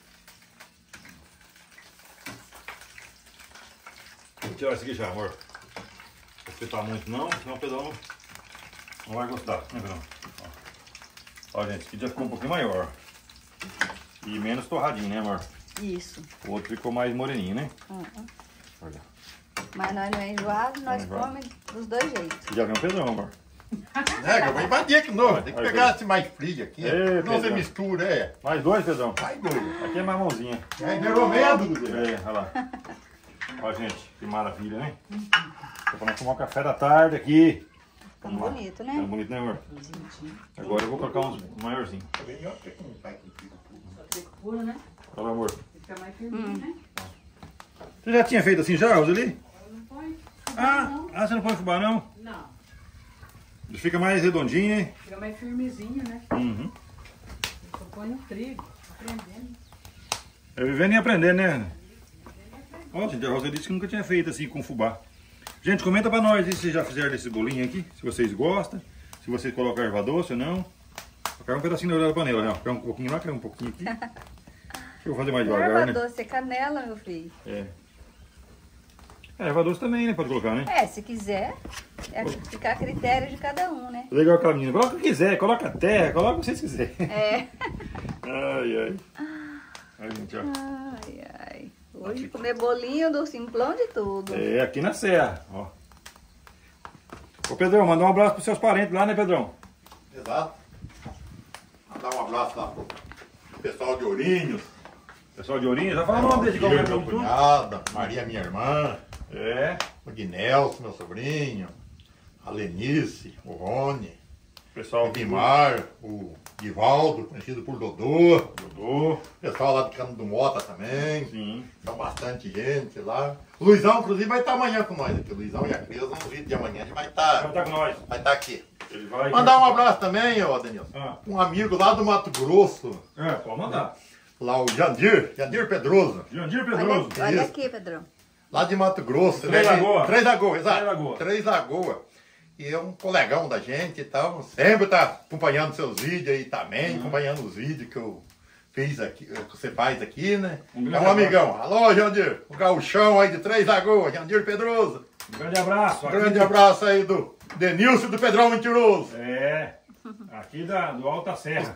Vou tirar isso aqui já, amor. Não vou fritar muito não, senão o Pedrão não vai gostar, né, Pedrão? Ó, gente, esse aqui já ficou um pouquinho maior. E menos torradinho, né, amor? Isso. O outro ficou mais moreninho, né? Olha. Mas nós não é enjoado, nós Não é enjoado. comemos dos dois jeitos. Já vem o Pedrão, amor. É, eu vou invadir aqui de novo. Tem que Aí, pegar esse mais frio aqui. Ei, Não você Pedrão. mistura, Mais dois, Pedrão. Mais dois. Aqui é mais mãozinha. Aí virou medo do dedo. Olha lá. Ó, gente, que maravilha, né? Tô falando tomar um café da tarde aqui. Ficando Vamos lá. bonito, né? Tá bonito, né, amor? Agora eu vou colocar uns maiorzinhos. Puro, né? Olha lá, amor. Fica mais firminho, né? Você já tinha feito assim já, Roseli? Não põe? Você não põe fubá, não? Não. Ele fica mais redondinho, hein? Fica mais firmezinho, né? Uhum. Eu só põe no trigo. Aprendendo. É vivendo e aprendendo, né? Ó, gente, a Rosa disse que nunca tinha feito assim com fubá. Gente, comenta pra nós se vocês já fizeram desse bolinho aqui, se vocês gostam, se vocês colocam erva doce ou não. Cai um pedacinho da panela, né? Cai um pouquinho lá, cai um pouquinho aqui. Eu vou fazer mais devagar, Erva né? doce é canela, meu filho. Erva doce também, né? Pode colocar, né? Se quiser, fica a critério de cada um, né? Legal aquela menina. Coloca o que quiser, coloca terra, coloca o que vocês quiserem. É. Ai, ai. Ai, gente, ó. Ai, ai. Hoje comer bolinho do Simplão de Tudo. É, aqui na Serra, ó. Ô Pedrão, mandar um abraço pros seus parentes lá, né, Pedrão? Exato. Mandar um abraço lá pro pessoal de Ourinhos. Pessoal de Ourinhos, vai falar o nome dele de qualquer Meu tudo. cunhada, Maria, minha irmã. É. O Guinelso, meu sobrinho. A Lenice, o Rony. Pessoal O Guimar, o Guivaldo, conhecido por Dodô. Dodô. Pessoal lá do Cano do Mota também. Sim. São bastante gente lá. O Luizão, inclusive, vai estar amanhã com nós aqui. O Luizão e a Cris, no vídeo de amanhã, a gente vai Vai estar com nós. aqui. Ele vai... Mandar um abraço também, ó, Denilson. Ah. Um amigo lá do Mato Grosso. É, pode mandar. Lá o Jandir Pedroso. Jandir Pedroso. Olha Isso. aqui, Pedrão. Lá de Mato Grosso. Três Lagoas. Três Lagoas, exato. Três Lagoas. Três Lagoas. E é um colegão da gente e tal. Sempre tá acompanhando seus vídeos aí também, acompanhando os vídeos que eu fiz aqui, que você faz aqui, né? É um amigão. Alô, Jandir. O gauchão aí de Três Lagoas, Jandir Pedroso. Um grande abraço. Um grande abraço aí do Denilson do Pedrão Mentiroso. É. Aqui do Alta Serra.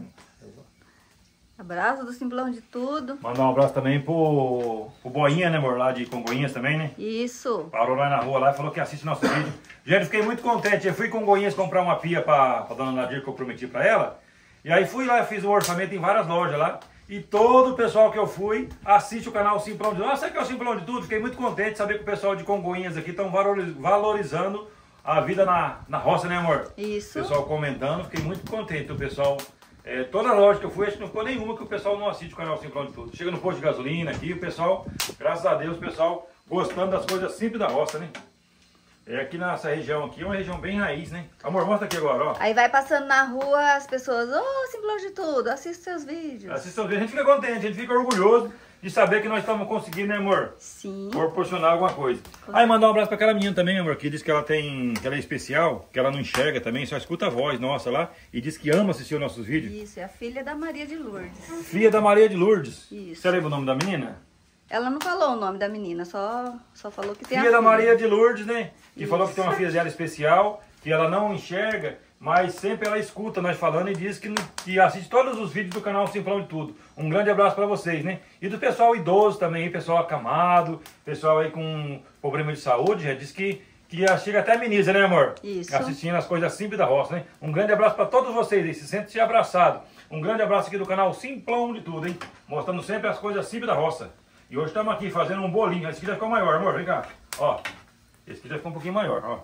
Abraço do Simplão de Tudo. Mandar um abraço também pro Boinha, né, amor? Lá de Congonhas também, né? Isso. Parou lá na rua lá e falou que assiste nosso vídeo. Gente, fiquei muito contente. Eu fui com Congonhas comprar uma pia pra dona Nadir que eu prometi pra ela. E aí fui lá, fiz o orçamento em várias lojas lá. E todo o pessoal que eu fui assiste o canal Simplão de Tudo. Nossa, que é o Simplão de Tudo. Fiquei muito contente de saber que o pessoal de Congonhas aqui estão valorizando a vida na roça, né, amor? Isso. O pessoal comentando, fiquei muito contente. O pessoal, toda loja que eu fui, acho que não ficou nenhuma que o pessoal não assiste o canal Simplão de Tudo. Chega no posto de gasolina aqui, o pessoal, graças a Deus, o pessoal gostando das coisas simples da roça, né? É aqui nessa região aqui, é uma região bem raiz, né? Amor, mostra aqui agora, ó. Aí vai passando na rua as pessoas, ô, Simplão de Tudo, assiste seus vídeos. Assista os vídeos, a gente fica contente, a gente fica orgulhoso de saber que nós estamos conseguindo, né, amor? Sim. Proporcionar alguma coisa. Aí mandar um abraço pra aquela menina também, amor, que diz que ela é especial, que ela não enxerga também, só escuta a voz nossa lá e diz que ama assistir os nossos vídeos. Isso, é a filha da Maria de Lourdes. Filha da Maria de Lourdes. Isso. Você lembra o nome da menina? Ela não falou o nome da menina, só falou que tem Filha a da filha. Maria de Lourdes, né? Que Isso. falou que tem uma filha dela especial, que ela não enxerga, mas sempre ela escuta nós falando e diz que assiste todos os vídeos do canal Simplão de Tudo. Um grande abraço pra vocês, né? E do pessoal idoso também, pessoal acamado, pessoal aí com problema de saúde, já diz que chega até ameniza, né, amor? Isso. Assistindo as coisas simples da roça, né? Um grande abraço pra todos vocês aí, se sentem-se abraçados. Um grande abraço aqui do canal Simplão de Tudo, hein? Mostrando sempre as coisas simples da roça. E hoje estamos aqui fazendo um bolinho. Esse aqui já ficou maior, amor. Vem cá. Ó. Esse aqui já ficou um pouquinho maior, ó.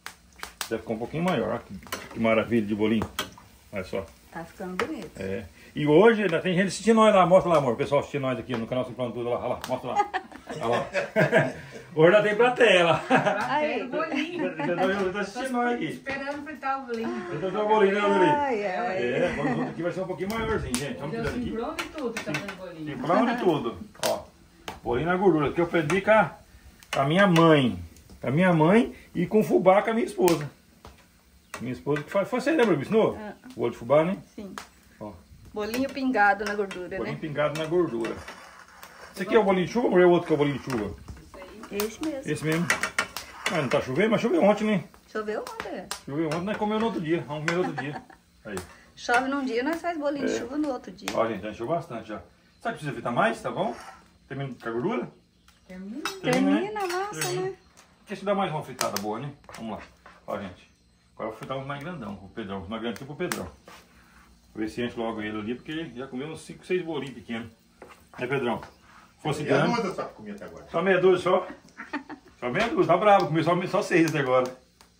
Já ficou um pouquinho maior. Ó. Que maravilha de bolinho. Olha só. Tá ficando bonito. É. E hoje ainda tem gente assistindo nós lá. Mostra lá, amor. O pessoal assistindo nós aqui no canal Simplão de Tudo. Olha lá, mostra lá. Olha lá. Hoje já tem plateia lá. Aí. O bolinho. Eu tô assistindo nós aqui. Esperando fritar o bolinho. Eu tô com o bolinho, né, Lili? Ai, ai. É, vamos junto aqui, vai ser um pouquinho maiorzinho, gente. Vamos Deu tirar aqui. Simplão de Tudo que tá fazendo bolinho. Simplão de Tudo. Ó. Bolinho na gordura, que eu aprendi com a minha mãe. Com a minha mãe e com fubá com a minha esposa. Minha esposa que faz. Você lembra, me ensinou? O olho de fubá, né? Sim. Ó. Bolinho pingado na gordura, Bolinho né? pingado na gordura. Esse aqui é o bolinho de chuva ou é o outro que é o bolinho de chuva? Esse mesmo. Esse mesmo. Ah, não tá chovendo, mas choveu ontem, né? Choveu ontem. Choveu ontem, nós comemos no outro dia. Vamos comer no outro dia. Aí. Chove num dia, nós faz bolinho de chuva no outro dia. Ó, gente, já encheu bastante já. Sabe que precisa fritar mais? Tá bom? Termina com a gordura? Termina. Termina a massa, Termina. né? Porque se dá mais uma fritada boa, né? Vamos lá. Ó, gente. Agora eu vou fritar um mais grandão pro Pedrão. Mais grandinho pro Pedrão. Vou ver se enche logo ele ali, porque ele já comeu uns 5, 6 bolinhos pequenos. Né, Pedrão? Fosse E a grande. duas eu só comi até agora. Só meia dúzia só? Só meia dúzia, tá bravo. Comeu só 6 até agora.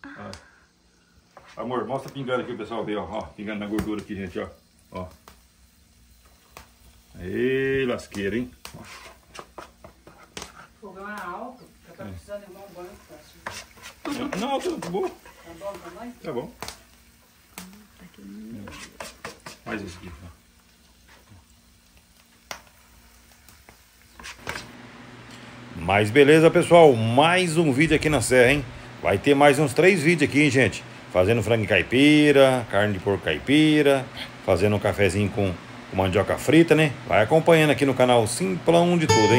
Ó. Amor, mostra pingando aqui o pessoal ver, ó. Ó, pingando na gordura aqui, gente, ó. Ó. Ei, lasqueira, hein? Ó. O fogão é alto, já tá precisando de um bom banho. Tá Não, tá bom. bom o tamanho? Tá bom. Mais esse aqui, ó. Mas beleza, pessoal, mais um vídeo aqui na Serra, hein? Vai ter mais uns 3 vídeos aqui, hein, gente? Fazendo frango caipira, carne de porco caipira, fazendo um cafezinho com mandioca frita, né? Vai acompanhando aqui no canal Simplão de Tudo, hein?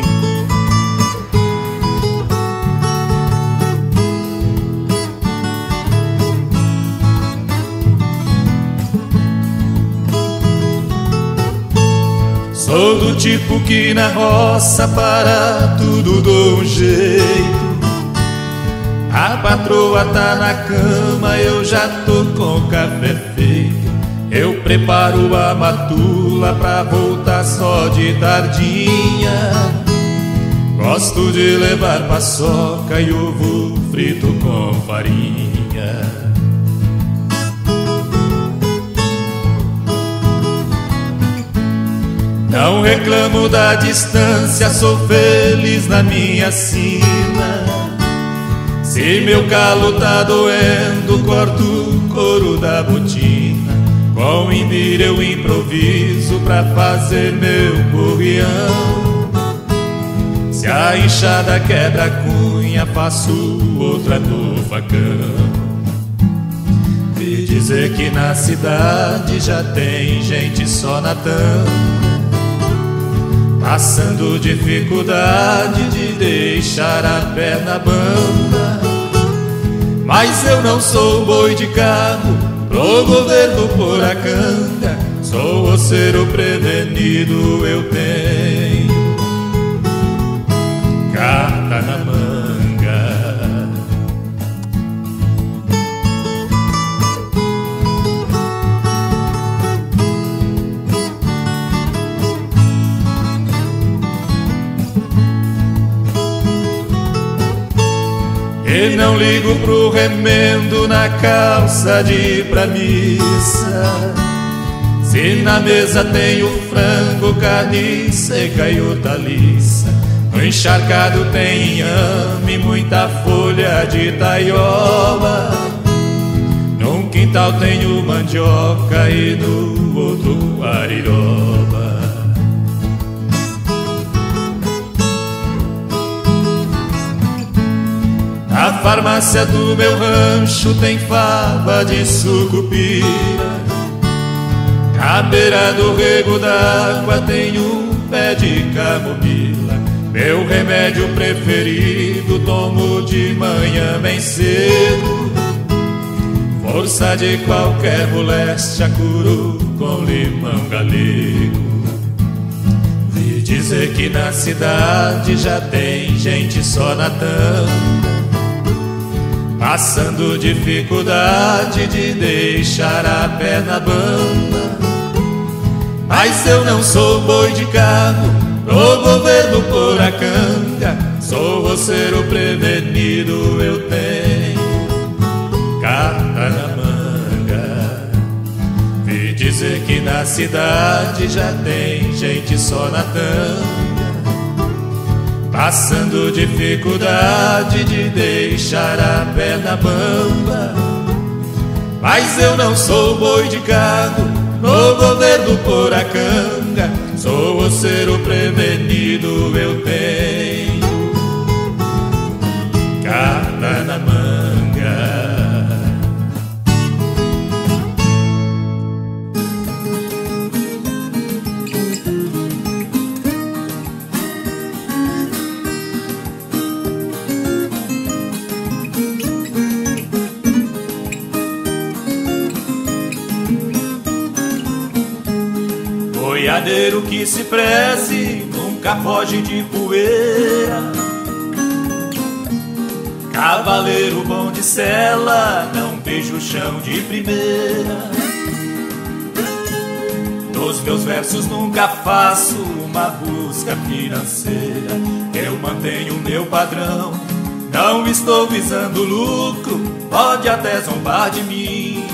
Sou do tipo que na roça para tudo dou um jeito. A patroa tá na cama, eu já tô com o café feito. Eu preparo a matula pra voltar só de tardinha. Gosto de levar paçoca e ovo frito com farinha. Não reclamo da distância, sou feliz na minha sina. Se meu calo tá doendo, corto o couro da botina. Com imbira eu improviso pra fazer meu gorrião. Se a enxada quebra a cunha, faço outra no facão. Vi dizer que na cidade já tem gente só na tampa, passando dificuldade de deixar a perna bamba. Mas eu não sou boi de carro pro governo pôr a canga. Sou oceiro prevenido, eu tenho carta na manga. E não ligo pro remendo na calça de ir pra missa. Se na mesa tem o frango, carne seca e hortaliça. No encharcado tem inhame, muita folha de taioba. Num quintal tenho mandioca e no outro ariroba. Na farmácia do meu rancho tem fava de sucupira. Na beira do rego d'água tem um pé de camomila. Meu remédio preferido tomo de manhã bem cedo. Força de qualquer moléstia curo com limão galego. Vi dizer que na cidade já tem gente só na tampa, passando dificuldade de deixar a perna bamba. Mas eu não sou boi de carro pro governo pôr a canga. Sou roceiro prevenido, eu tenho carta na manga. Vi dizer que na cidade já tem gente só na tanga, passando dificuldade de deixar a perna bamba. Mas eu não sou boi de carro no governo pôr a canga. Sou roceiro prevenido, eu tenho carta na manga. Boiadeiro que se preze nunca foge de poeira. Cavaleiro bom de sela não beija o chão de primeira. Nos meus versos nunca faço uma busca financeira. Eu mantenho meu padrão, não estou visando lucro. Pode até zombar de mim,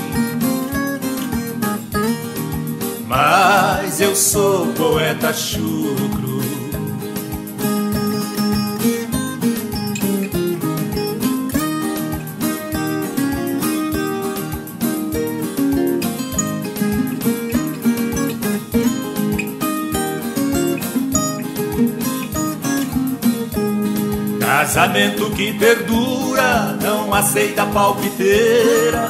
mas eu sou poeta chucro. Casamento que perdura não aceita palpiteira.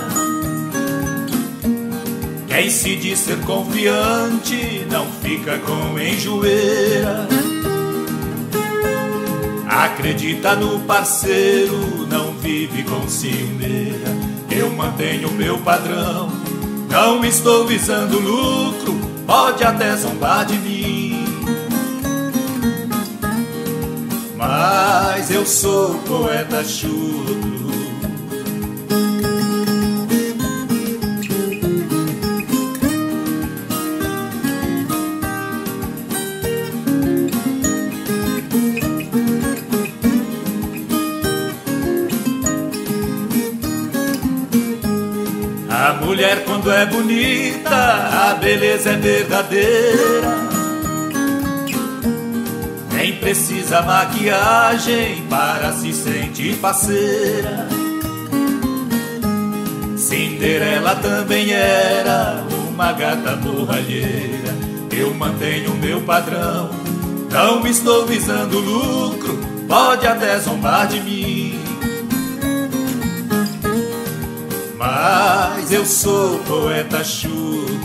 Quem se diz ser confiante não fica com enjoeira. Acredita no parceiro, não vive com ciumeira. Eu mantenho meu padrão, não estou visando lucro. Pode até zombar de mim, mas eu sou poeta chucro. A mulher quando é bonita, a beleza é verdadeira. Nem precisa maquiagem para se sentir faceira. Cinderela também era uma gata borralheira. Eu mantenho meu padrão, não estou visando lucro, pode até zombar de mim, mas eu sou poeta chucro.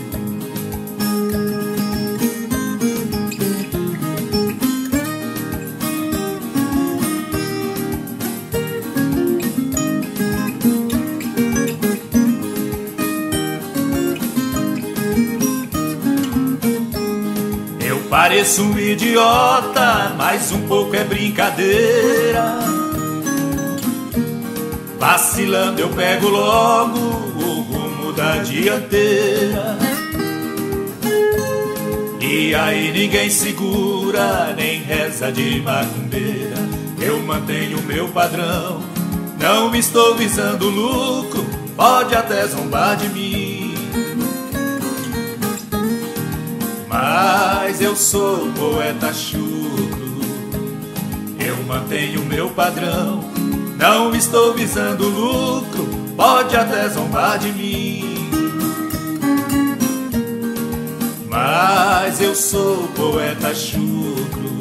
Eu pareço um idiota, mas um pouco é brincadeira. Vacilando eu pego logo o rumo da dianteira. E aí ninguém segura, nem reza de macumbeira. Eu mantenho meu padrão, não estou visando lucro, pode até zombar de mim, mas eu sou poeta chucro. Eu mantenho meu padrão, não estou visando lucro, pode até zombar de mim, mas eu sou poeta chucro.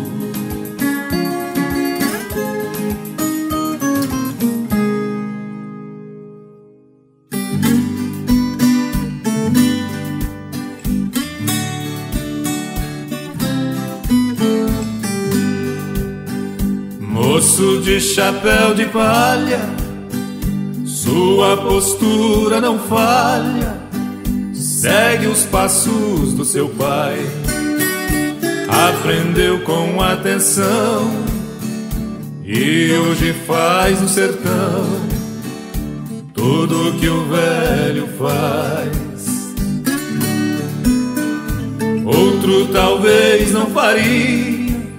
Moço de chapéu de palha, sua postura não falha, segue os passos do seu pai. Aprendeu com atenção e hoje faz no sertão tudo que o velho faz. Outro talvez não faria,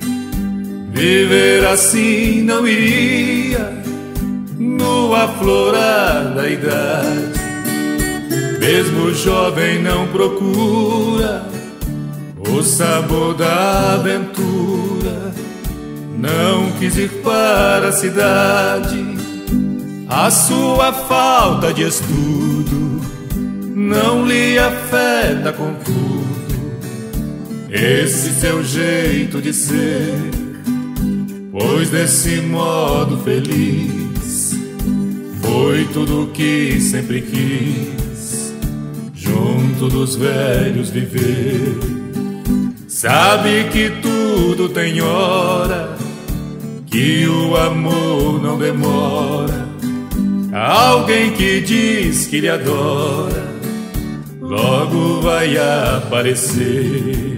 viver assim não iria no aflorar da idade. Mesmo jovem não procura o sabor da aventura, não quis ir para a cidade. A sua falta de estudo não lhe afeta contudo esse seu jeito de ser, pois desse modo feliz foi tudo o que sempre quis, junto dos velhos viver. Sabe que tudo tem hora, que o amor não demora. Alguém que diz que lhe adora logo vai aparecer.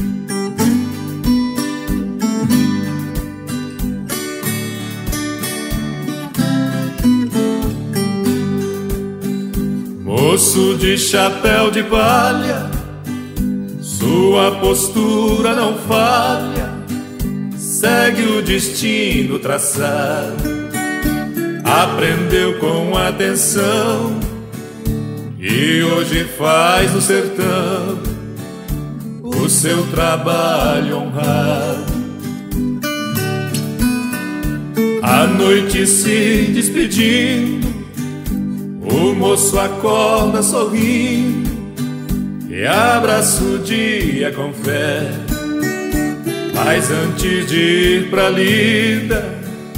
Moço de chapéu de palha, sua postura não falha, segue o destino traçado. Aprendeu com atenção e hoje faz no sertão o seu trabalho honrado. À noite se despedindo, o moço acorda sorrindo e abraça o dia com fé. Mas antes de ir pra lida,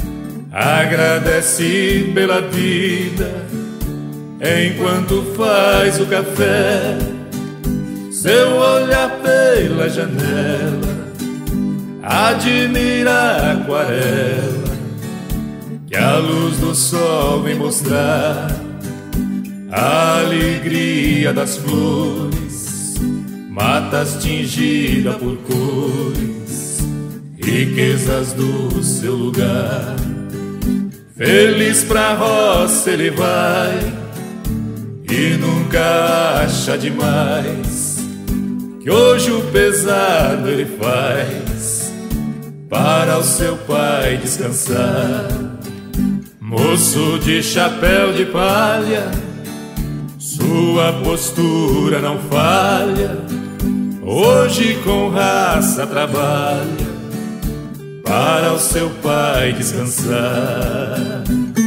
agradece pela vida enquanto faz o café. Seu olhar pela janela admira a aquarela que a luz do sol vem mostrar. A alegria das flores, matas tingidas por cores riquezas do seu lugar. Feliz pra roça ele vai e nunca acha demais que hoje o pesado ele faz para o seu pai descansar. Moço de chapéu de palha, sua postura não falha, hoje com raça trabalha para o seu pai descansar.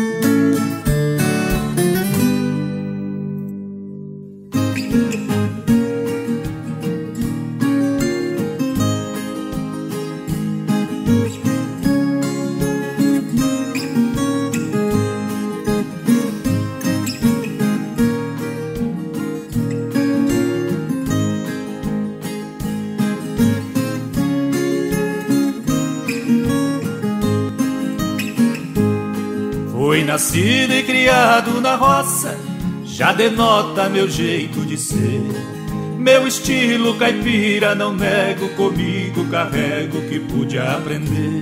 Fui nascido e criado na roça, já denota meu jeito de ser. Meu estilo caipira não nego, comigo carrego o que pude aprender.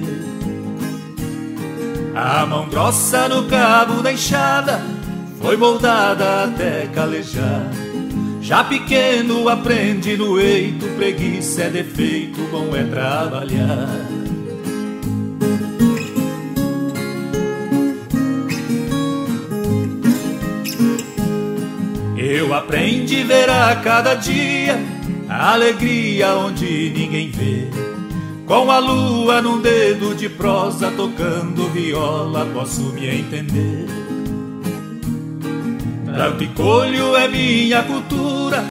A mão grossa no cabo da enxada foi moldada até calejar. Já pequeno aprendi no eito, preguiça é defeito, bom é trabalhar. Eu aprendi a ver a cada dia a alegria onde ninguém vê. Com a lua num dedo de prosa, tocando viola, posso me entender. Planto e colho é minha cultura.